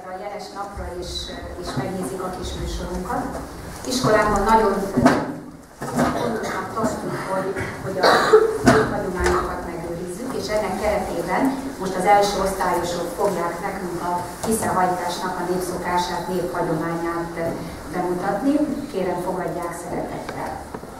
erre a jeles napra is megnézik a kis műsorunkat. Iskolában nagyon fontosnak tartjuk, hogy a hagyományokat megőrizzük, és ennek keretében most az első osztályosok fogják nekünk a kiszehajtásnak a népszokását, néphagyományát bemutatni. Kérem, fogadják szeretettel.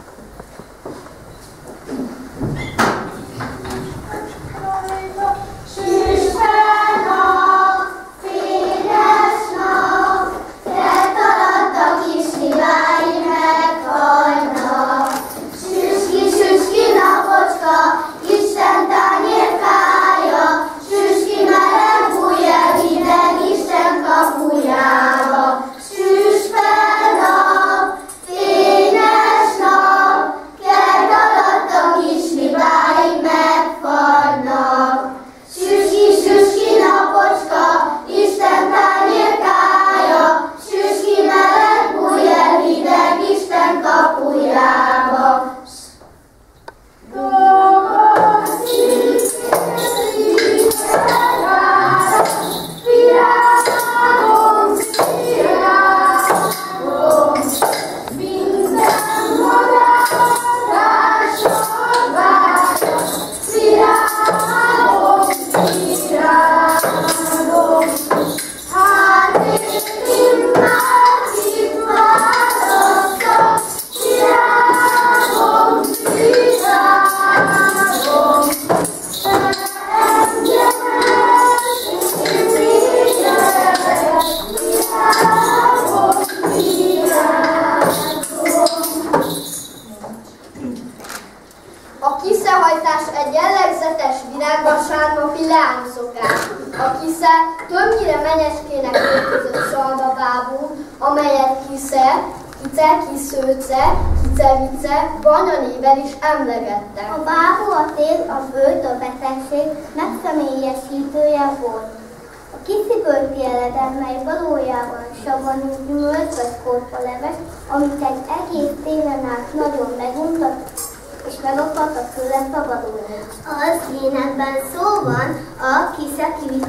A bábú, a tél, a bőt, a betegség megszemélyesítője volt. A kiszibölti eledem, mely valójában savanyú gyümölcs vagy korpaleves, amit egy egész télen át nagyon meguntat, és meg akartak tőle szabadulni. Az énekben szó van a kisze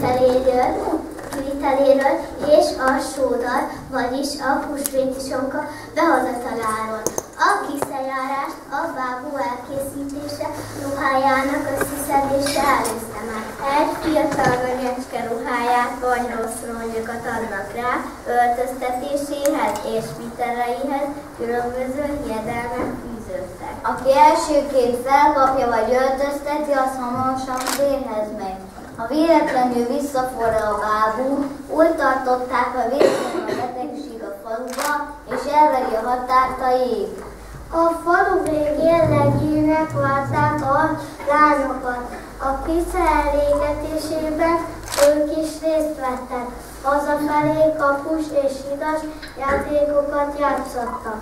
kiviteléről és a sódar, vagyis a húsvéti sonka behozataláról. A kiszejárást a bábú elkészítése ruhájának összeszedése előzte meg. Egy fiatal gönyecske ruháját vagy rossz ronyokat adnak rá, öltöztetéséhez és viteleihez különböző hiedelmek fűződtek. Aki elsőként felkapja vagy öltözteti, az hamarosan vérhez megy. Ha véletlenül visszaforra a bábú, úgy tartották, ha véletlenül a betegség a faluba, és elveri a határt a jég. A falu végén legénynek várták a lányokat. A kisze elégetésében ők is részt vettek. Hazafelé kapus és hidas játékokat játszottak.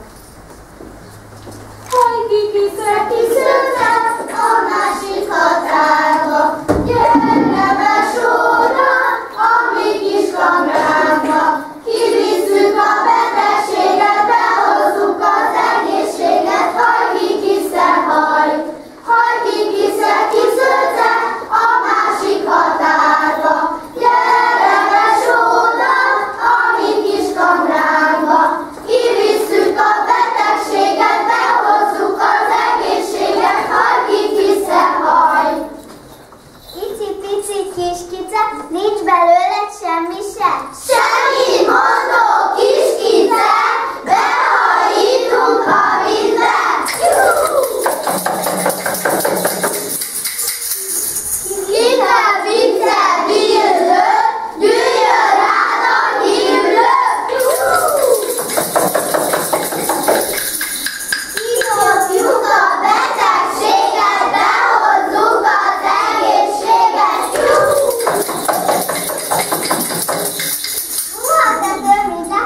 Hajki kisze, kiszöntett a másik határba, gyere be sorra, a mi kis kamránkba, kivisszük a betegséget, behozzuk az egészséget, hajki kisze, hajki kisze, kiszöntett a másik határba, gyere be sorra, a mi kis kamránkba, kivisszük a betegséget, behozzuk az egészséget, hajki kisze, Icipici kis kice, nincs belőle semmi se. Semmi mondó kis kice, behajítunk a vízbe. Kice, vice, billő, gyűjjön rád a hívlő. Kidobjuk a betegséget, behozzuk az egészséget. Ruha tető, mint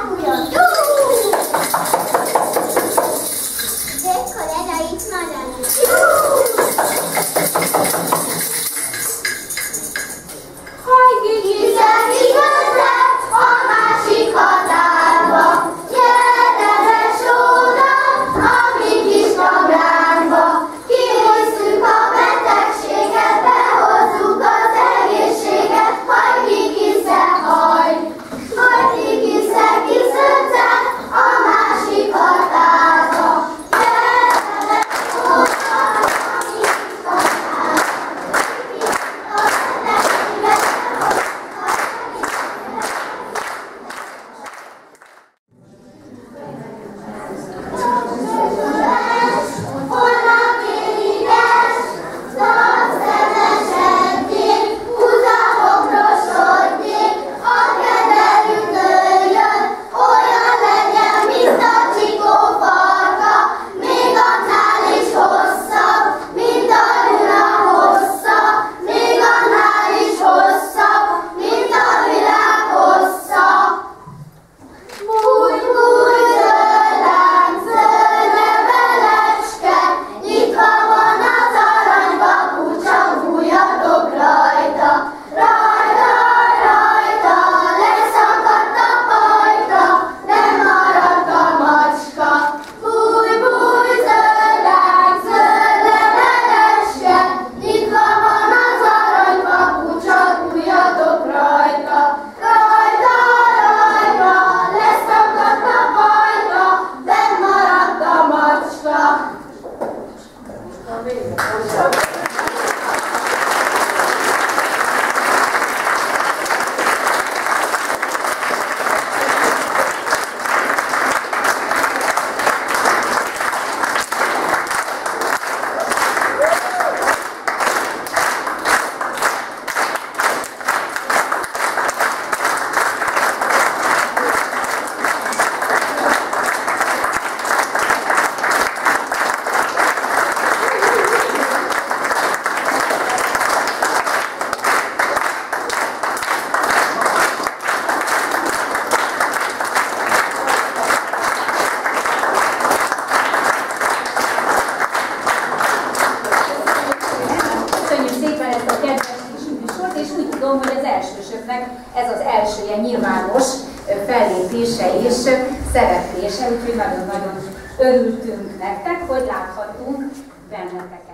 tudom, hogy az elsősöknek ez az első ilyen nyilvános fellépése és szereplése, úgyhogy nagyon-nagyon örültünk nektek, hogy láthattunk benneteket.